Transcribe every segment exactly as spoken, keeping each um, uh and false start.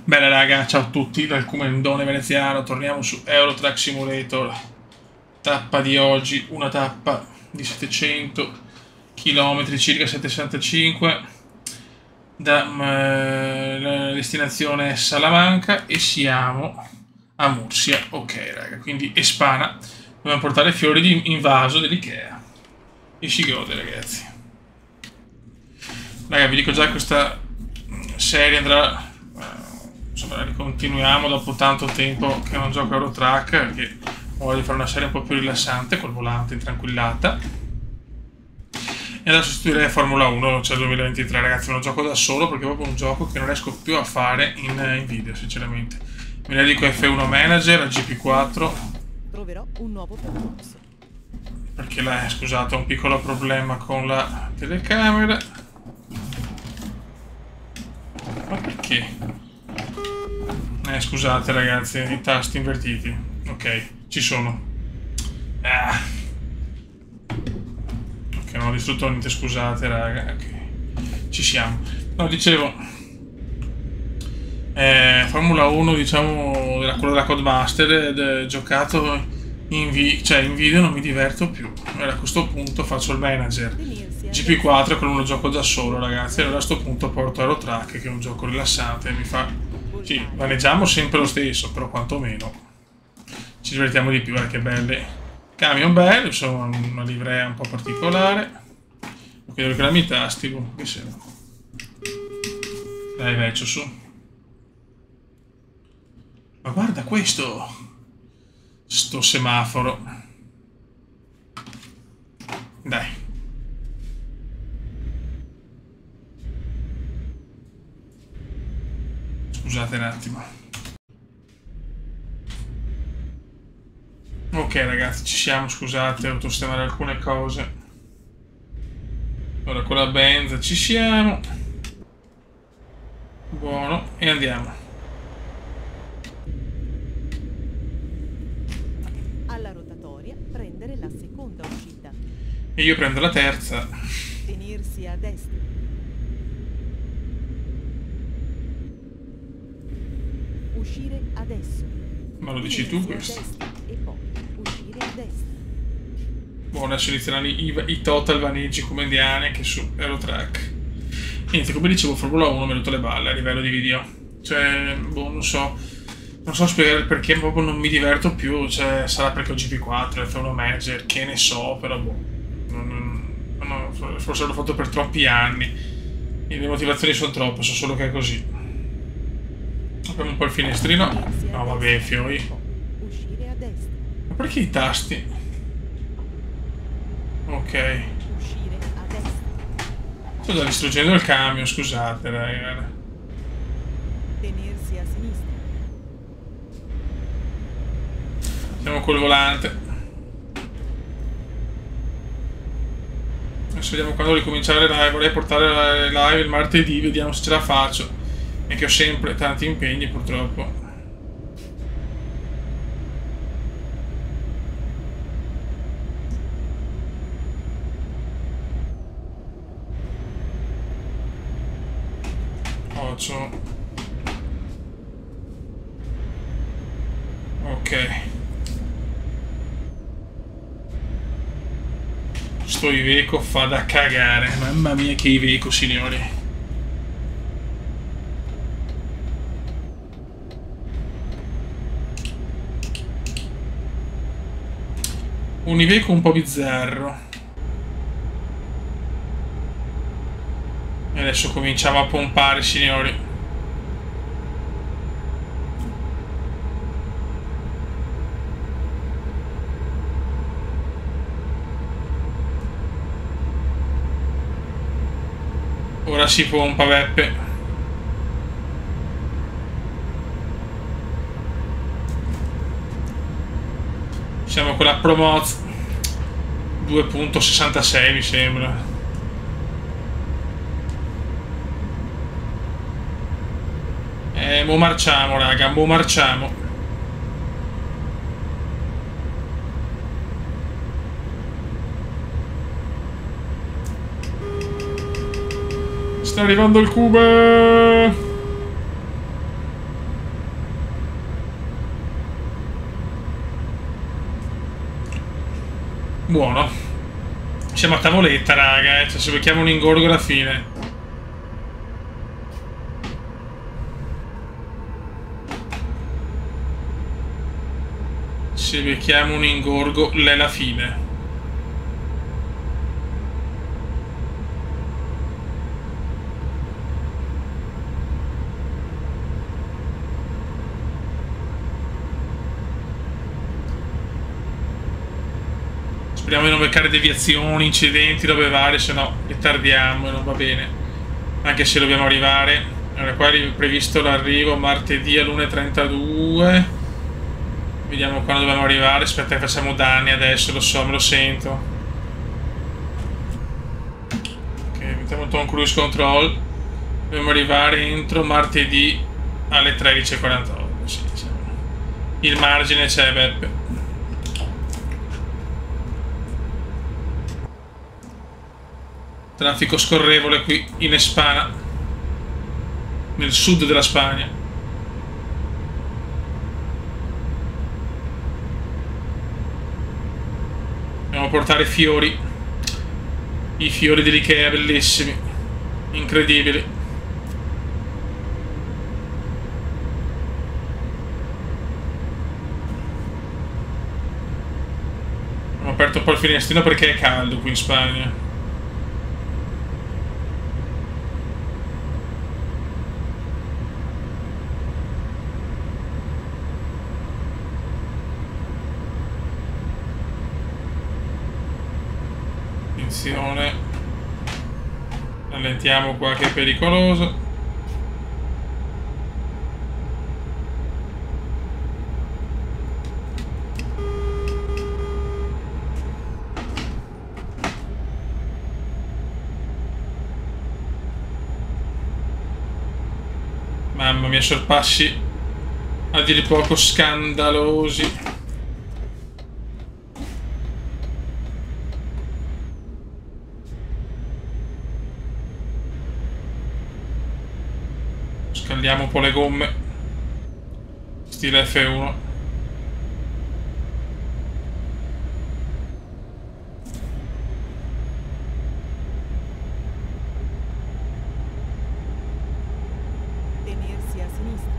Bene raga, ciao a tutti dal Comendone veneziano, torniamo su Euro Truck Simulator. Tappa di oggi, una tappa di settecento chilometri, circa settecentocinque, da eh, la destinazione Salamanca e siamo a Mursia. Ok raga, quindi Espana, dobbiamo portare fiori di invaso dell'Ikea e si gode ragazzi. Raga, vi dico già che questa serie andrà... Insomma, ricontinuiamo dopo tanto tempo che non gioco a Euro Truck, perché voglio fare una serie un po' più rilassante col volante in tranquillata. E adesso sostituirei Formula uno, cioè duemilaventitré, ragazzi. Non gioco da solo perché è proprio un gioco che non riesco più a fare in, in video, sinceramente. Mi dedico a F uno Manager, a G P quattro. Troverò un nuovo percorso. Perché là, scusate, ho un piccolo problema con la telecamera. Ma perché? Eh, scusate ragazzi, i tasti invertiti. Ok, ci sono. Ah. Ok, non ho distrutto niente, scusate raga. Ok, ci siamo. No, dicevo... Eh, Formula uno, diciamo, della, quello della Codemaster, eh, giocato in, vi cioè in video non mi diverto più. Allora, a questo punto faccio il manager. G P quattro con uno gioco da solo, ragazzi. E allora a questo punto porto Euro Truck, che è un gioco rilassante e mi fa... Sì, vaneggiamo sempre lo stesso, però quantomeno ci divertiamo di più, eh, che belle. Camion bello, insomma, una livrea un po' particolare. Ok, devo crearmi i tasti, boh, che serve. Dai, vecchio, su. Ma guarda questo! Sto semaforo. Dai. Scusate un attimo. Ok ragazzi, ci siamo, scusate, ho dovuto sistemare alcune cose. Ora con la benza ci siamo. Buono, e andiamo. Alla rotatoria prendere la seconda uscita. E io prendo la terza. Tenersi a destra. Uscire adesso. Ma lo dici tu questo? E poi uscire a destra. Buono, adesso inizieranno i, i total vaneggi comendiani anche su Euro Truck. Niente, come dicevo, Formula uno mi ha rotto le balle a livello di video. Cioè, boh, non so. Non so spiegare il perché, ma proprio non mi diverto più. Cioè, sarà perché ho G P quattro, F uno Manager, che ne so, però boh. Non, non, non, forse l'ho fatto per troppi anni. E le motivazioni sono troppe, so solo che è così. Apriamo un po' il finestrino. No, vabbè, fioi. Uscire a destra. Ma perché i tasti? Ok. Uscire a destra. Sto già distruggendo il camion, scusate, raga. Tenersi a sinistra. Siamo col volante. Adesso vediamo quando ricominciare la live. Vorrei portare la live il martedì, vediamo se ce la faccio. E che ho sempre tanti impegni, purtroppo. Occhio. Ok. Sto Iveco fa da cagare. Mamma mia che Iveco, signori. Un Iveco un po' bizzarro. E adesso cominciamo a pompare, signori. Ora si pompa, Beppe. Siamo con la Promoz due punto sessantasei, mi sembra. Eh, mo marciamo, raga, mo marciamo. Sta arrivando il Cuba. Buono. Siamo a tavoletta, raga, eh. Cioè, se becchiamo un ingorgo alla fine. Se becchiamo un ingorgo, l'è la fine. Speriamo di non beccare deviazioni, incidenti, robe varie, se no ritardiamo e non va bene. Anche se dobbiamo arrivare. Allora, qua è previsto l'arrivo martedì all'una e trentadue. Vediamo quando dobbiamo arrivare. Aspetta che facciamo danni adesso, lo so, me lo sento. Ok, mettiamo il Tom Cruise Control. Dobbiamo arrivare entro martedì alle tredici e quarantotto. Sì, diciamo. Il margine c'è, Beppe. Traffico scorrevole qui in Espana, nel sud della Spagna. Dobbiamo portare fiori, i fiori dell'Ikea bellissimi, incredibili. Abbiamo aperto un po' il finestrino perché è caldo qui in Spagna. Allentiamo qua che è pericoloso. Mamma mia, sorpassi a dir poco scandalosi. Scaldiamo un po' le gomme, stile F uno. Tenersi a sinistra.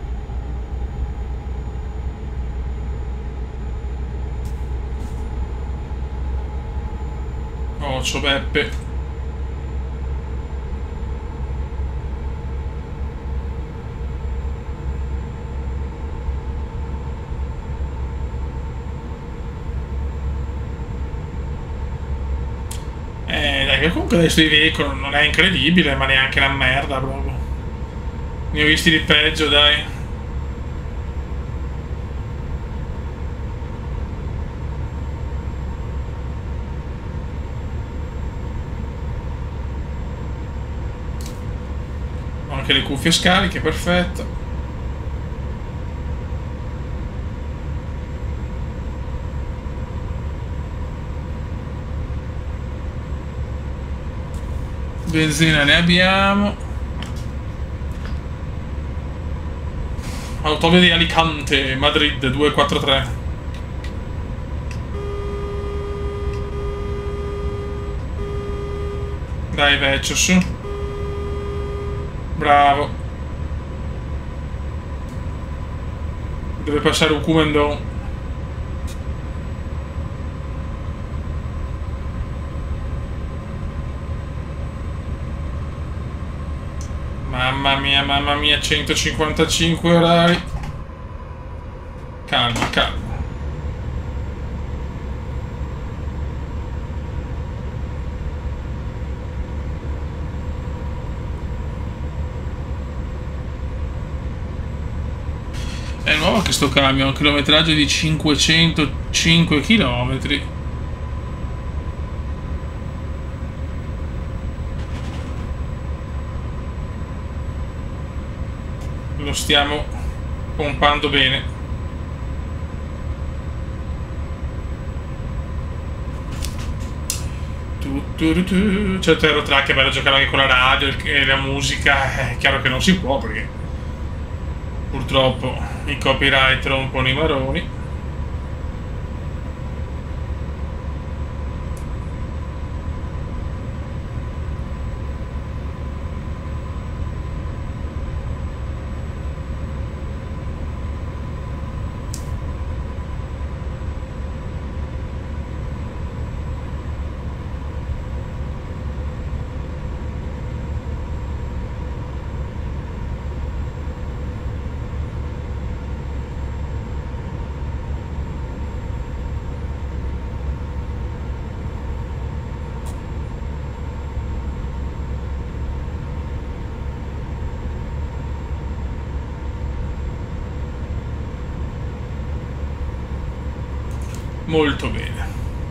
Occhio Beppe. Comunque adesso i veicoli non è incredibile, ma neanche la merda proprio. Ne ho visti di peggio, dai. Ho anche le cuffie scariche, perfetto. Benzina ne abbiamo. Autovia di Alicante, Madrid due quattro tre. Dai vecchio, su. Bravo. Deve passare un Cumendon. Mamma mia, mamma mia, centocinquantacinque orari. Calma, calma. È nuovo anche sto camion, un chilometraggio di cinquecentocinque chilometri. Lo stiamo pompando bene. Tu, tu, tu. Certo, Aerotrack è bello giocare anche con la radio e la musica. È chiaro che non si può perché purtroppo i copyright rompono i maroni. Molto bene.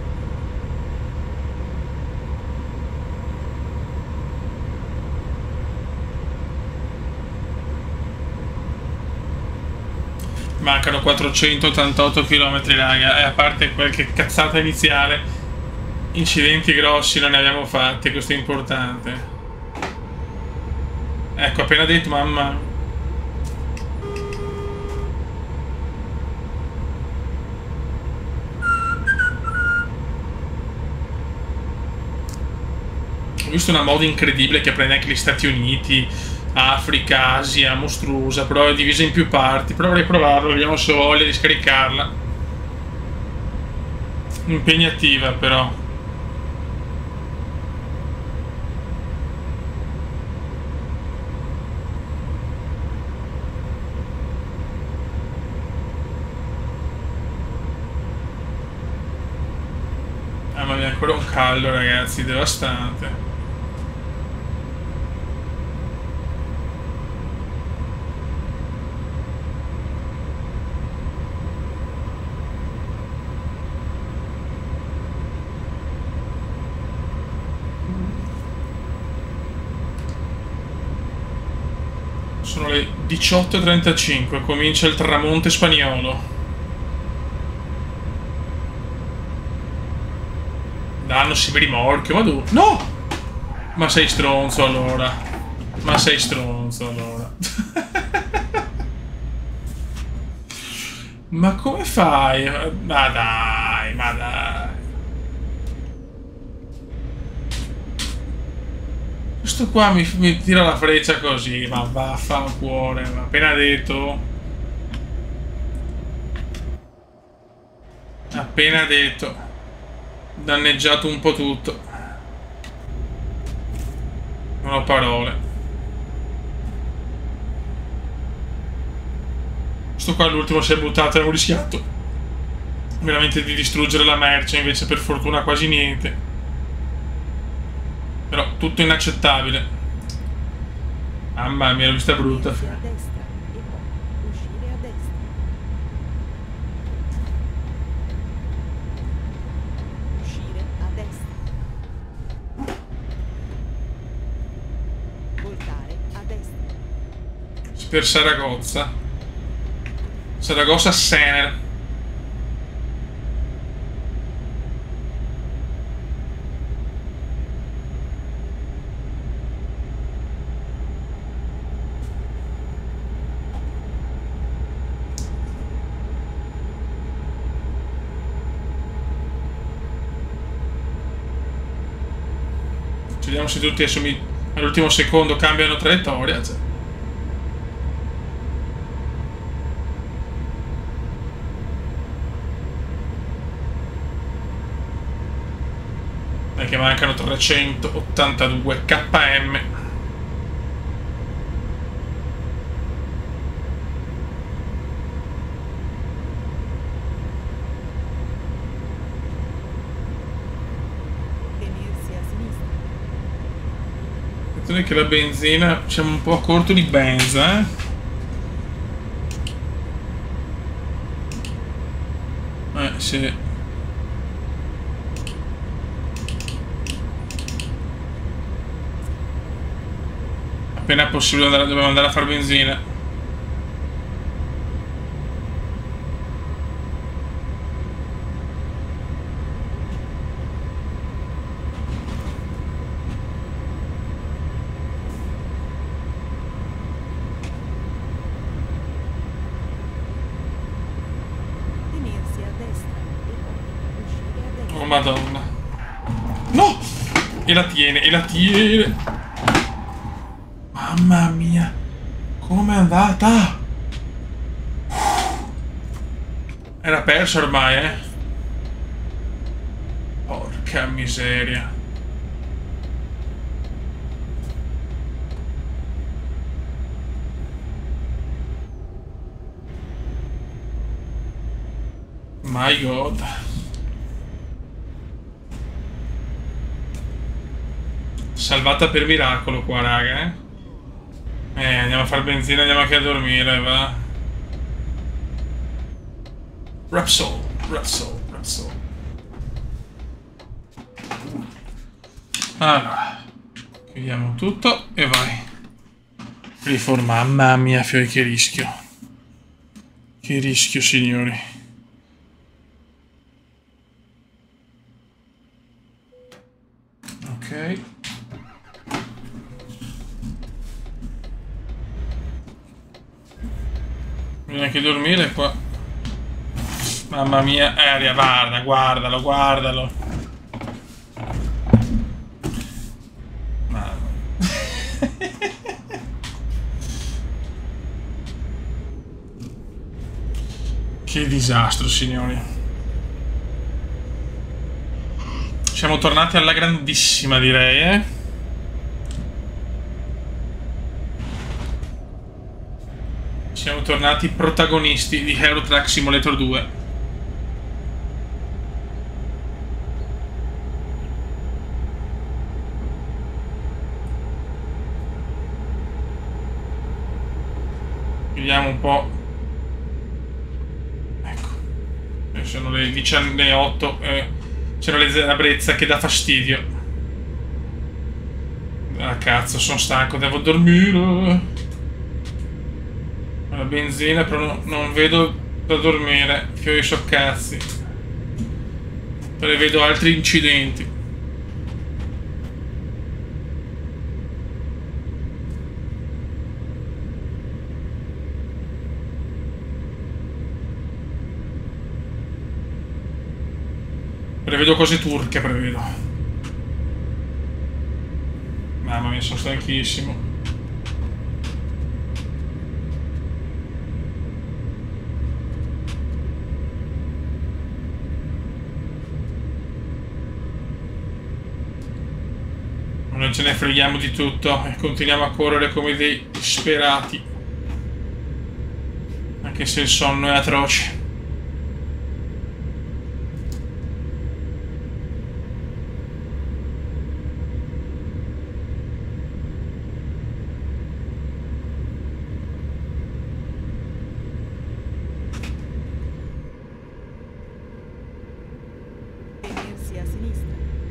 Mancano quattrocentottantotto chilometri, raga, e a parte qualche cazzata iniziale, incidenti grossi non ne abbiamo fatti, questo è importante. Ecco, appena detto, mamma. Ho visto una moda incredibile che prende anche gli Stati Uniti, Africa, Asia, mostruosa, però è divisa in più parti. Però vorrei provarlo, vediamo se ho voglia di scaricarla. Impegnativa, però. Mamma mia, ancora un caldo, ragazzi, devastante. Sono le diciotto e trentacinque, comincia il tramonto spagnolo. Dannosi per rimorchio, ma tu... No! Ma sei stronzo allora. Ma sei stronzo allora. Ma come fai? Ma dai, ma dai. Questo qua mi, mi tira la freccia così, ma vaffanculo, ma appena detto. Appena detto. Danneggiato un po' tutto. Non ho parole. Questo qua l'ultimo si è buttato e avevo rischiato veramente di distruggere la merce, invece per fortuna quasi niente. Però tutto inaccettabile. Mamma mia, l'ho vista brutta. A destra e poi uscire a destra. Uscire a destra. Voltare a destra. Per Saragozza. Saragozza Sener. Vediamo se tutti all'ultimo secondo cambiano traiettoria. Cioè. Perché mancano trecentottantadue K M. Che la benzina, siamo un po' a corto di benza, eh? Eh, sì. Appena possibile andare, dobbiamo andare a fare benzina. Madonna. No! E la tiene, e la tiene. Mamma mia. Come è andata? Era persa ormai, eh. Porca miseria. My God. Salvata per miracolo qua, raga, eh. Eh, andiamo a fare benzina, andiamo anche a dormire, va. Rapsol, Rapsol, Rapsol. cazzo. Allora, chiudiamo tutto e vai. Riforma, mamma mia, fiori, che rischio. Che rischio, signori. Ok. Bisogna anche dormire qua. Mamma mia, aria, guarda, guardalo, guardalo. Mamma. Che disastro, signori. Siamo tornati alla grandissima, direi, eh. Siamo tornati protagonisti di Euro Truck Simulator due. Vediamo un po'. Ecco. Sono le diciannove e otto. C'era la brezza che dà fastidio. Ah cazzo, sono stanco, devo dormire. La benzina, però no, non vedo da dormire. Fiori so cazzi. Prevedo altri incidenti. Prevedo cose turche, prevedo. Mamma mia, sono stanchissimo. Non ce ne freghiamo di tutto e continuiamo a correre come dei disperati. Anche se il sonno è atroce. Tenersi a sinistra.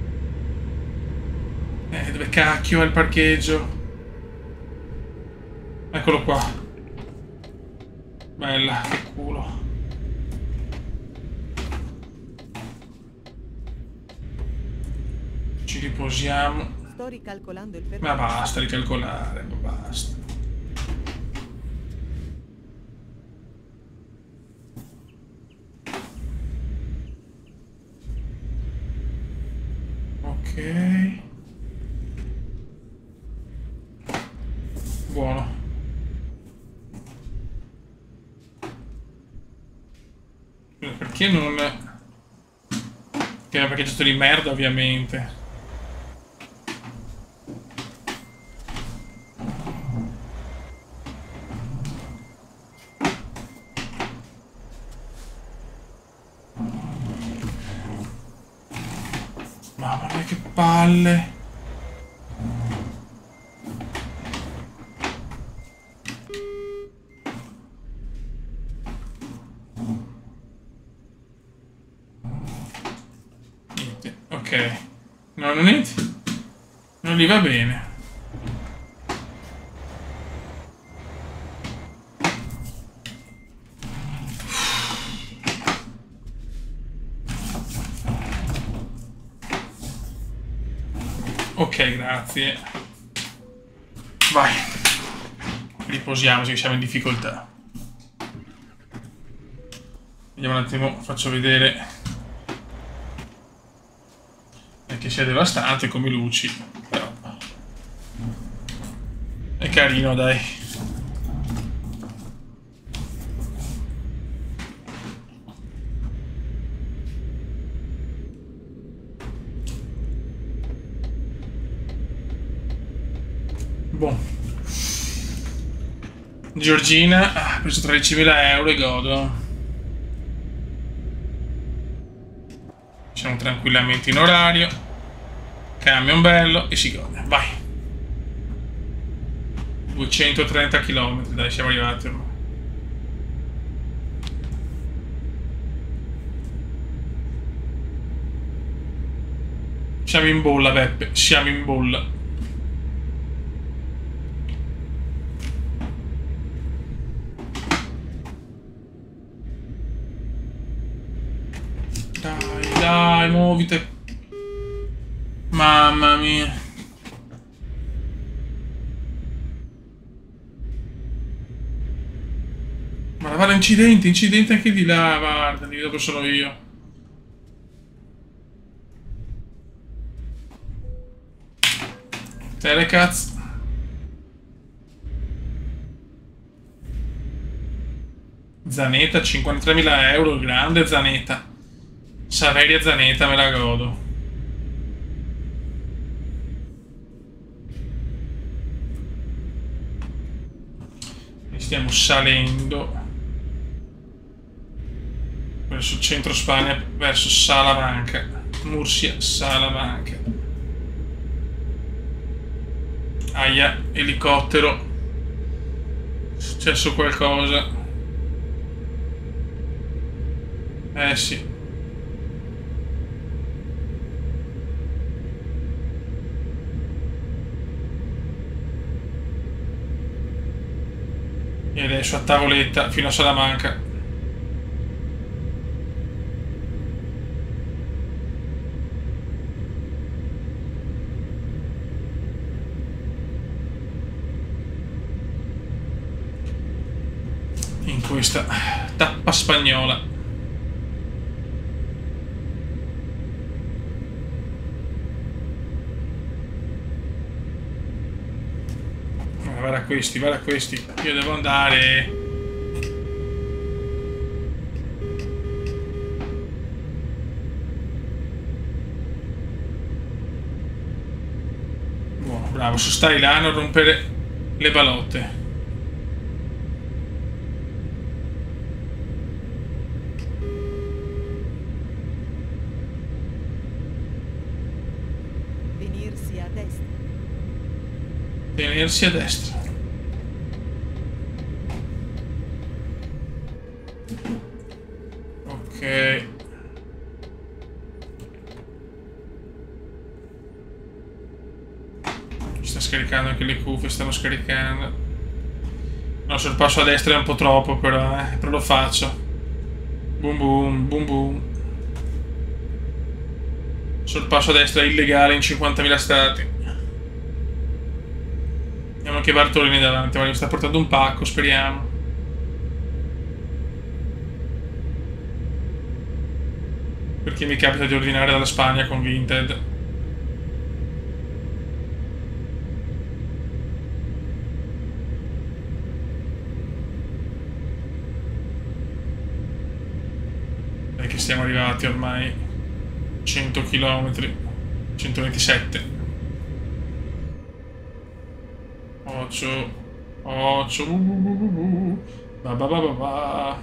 Eh, dove cacchio è il parcheggio? Eccolo qua. Bella, che culo. Ci riposiamo. Sto ricalcolando il Ma percorso. basta ricalcolare, ma basta. Ok. Buono. Perché non... Che è un parcheggiato di merda, ovviamente. Mamma mia, che palle. Niente, ok. No, non niente. Non gli va bene. Ok, grazie. Vai. Riposiamoci che siamo in difficoltà. Vediamo un attimo, faccio vedere. È che sia devastante come luci. Però è carino, dai. Boh. Giorgina ha preso tredicimila euro e godo. Siamo tranquillamente in orario. Camion bello e si gode. Vai. duecentotrenta chilometri, dai, siamo arrivati ormai. Siamo in bolla, Beppe, siamo in bolla. Dai, dai, muovite. Mamma mia. Ma guarda, incidente, incidente anche di là, guarda, lì dove sono io. Telecaz. Zaneta, cinquantatremila euro, grande Zaneta. Saveria Zaneta, me la godo. E stiamo salendo verso il centro Spagna, verso Salamanca. Murcia, Salamanca. Aia, elicottero. È successo qualcosa. Eh sì. E adesso a tavoletta fino a Salamanca. In questa tappa spagnola. Guarda questi, guarda questi. Io devo andare. Buono, bravo, su stai là a non rompere le balotte. Venirsi a destra. Tenersi a destra. Ok. Sta scaricando anche le cuffie, stanno scaricando. No, sul passo a destra è un po' troppo, però, eh, però lo faccio. Boom boom, boom boom. Sul passo a destra è illegale in cinquantamila stati. Abbiamo anche Bartolini davanti, ma mi sta portando un pacco, speriamo. Perché mi capita di ordinare dalla Spagna con Vinted. È che siamo arrivati ormai cento chilometri, centoventisette. Occhio, occhio, ba ba ba ba ba.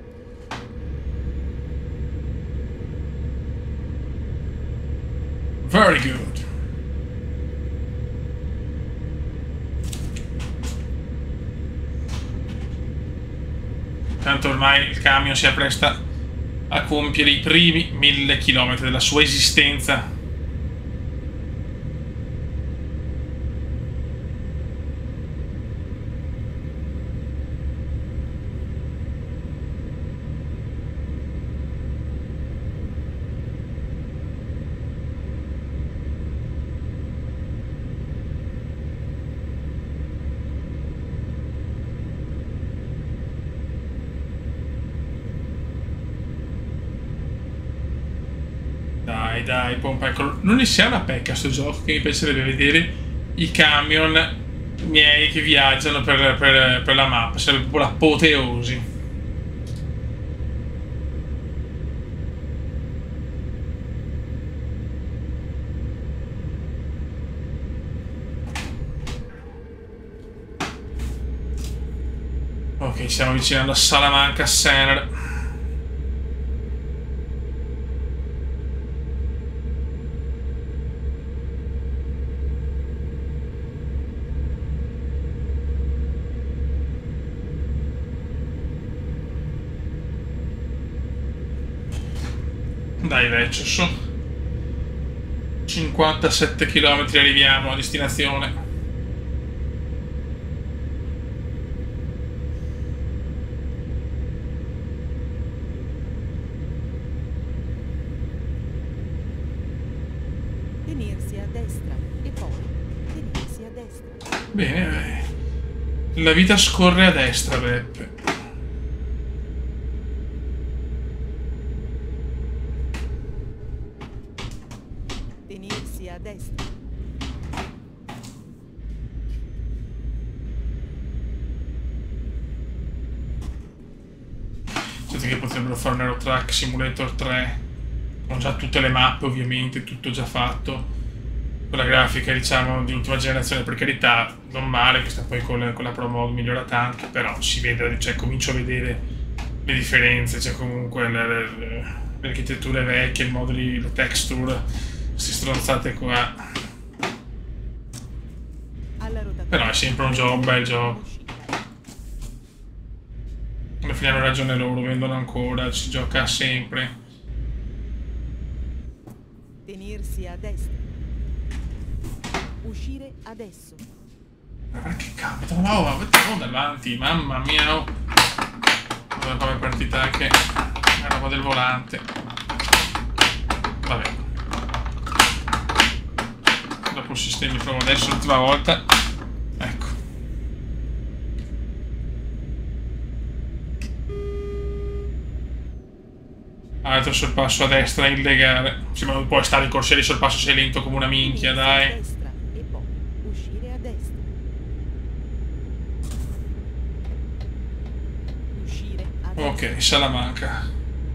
Very good. Tanto ormai il camion si appresta a compiere i primi mille chilometri della sua esistenza. Dai, dai, pompa, ecco. Non ne sia una pecca sto gioco, che mi piacerebbe vedere i camion miei che viaggiano per, per, per la mappa. Sarebbe proprio l'apoteosi. Ok, stiamo avvicinando a Salamanca Senner. Dai, vecchio, su. cinquantasette chilometri arriviamo a destinazione. Tenersi a destra e poi tenersi a destra. Bene, la vita scorre a destra, Beppe. Tenersi a destra. Senti che potrebbero fare un Eurotrack Simulator tre con già tutte le mappe, ovviamente, tutto già fatto. Con la grafica, diciamo, di ultima generazione, per carità, non male, questa poi con la, con la Pro Mod migliora tanto, però si vede, cioè comincio a vedere le differenze, cioè comunque le, le, le architetture vecchie, i moduli, le texture, queste stronzate qua. Alla rotatoria. Però è sempre un gioco, un bel gioco. Alla fine hanno ragione loro, vendono ancora, si gioca sempre. Tenersi a destra. Uscire adesso. Ma che cazzo, no, ma mettiamo davanti, mamma mia. Oh. Come partita anche la roba del volante. Vabbè. Dopo il sistema provo adesso l'ultima volta. Ecco. Altro sorpasso a destra illegale. Sì, ma non puoi stare in corsia di sorpasso, sei lento come una minchia, dai. A destra e poi uscire a destra. Uscire a destra. Ok, Salamanca.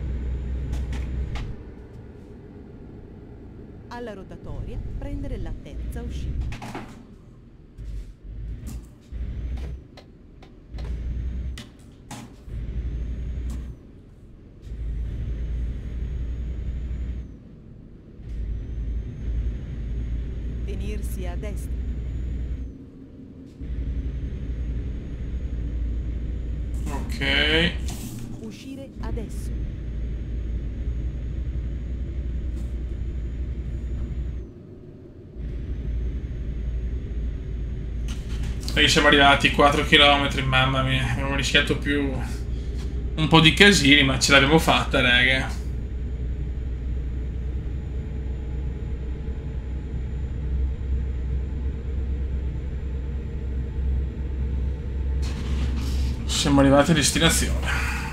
Alla rotatoria prendere la terza uscita. Tenersi a destra. Ok. Uscire adesso. E siamo arrivati quattro chilometri, mamma mia. Abbiamo rischiato più un po' di casini, ma ce l'abbiamo fatta, raga. Siamo arrivati a destinazione.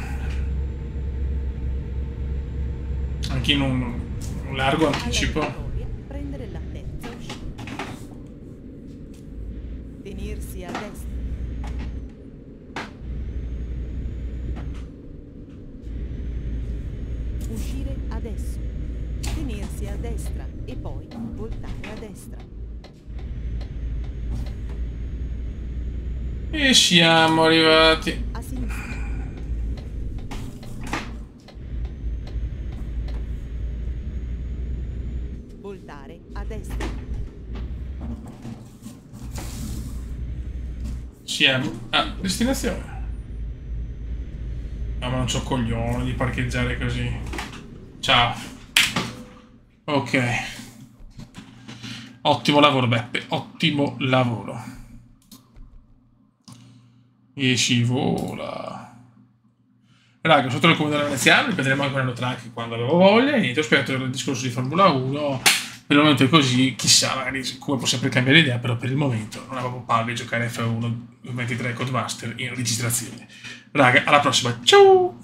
Anche in un, un largo anticipo. Alla rotatoria prendere la terza uscita. Tenersi a destra. Uscire adesso. Tenersi a destra e poi voltare a destra. E siamo arrivati. A sinistra. Voltare a destra. Siamo a destinazione. No, ma non c'ho coglione di parcheggiare così. Ciao. Ok. Ottimo lavoro, Beppe. Ottimo lavoro. E scivola. Raga, sotto il comune veneziano ripeteremo anche un Eurotrack quando avevo voglia. E niente, ho spiegato il discorso di Formula uno. Per il momento è così, chissà, magari come può sempre cambiare idea, però per il momento non avevo palle di giocare F uno ventitré Codemaster in registrazione. Raga, alla prossima, ciao!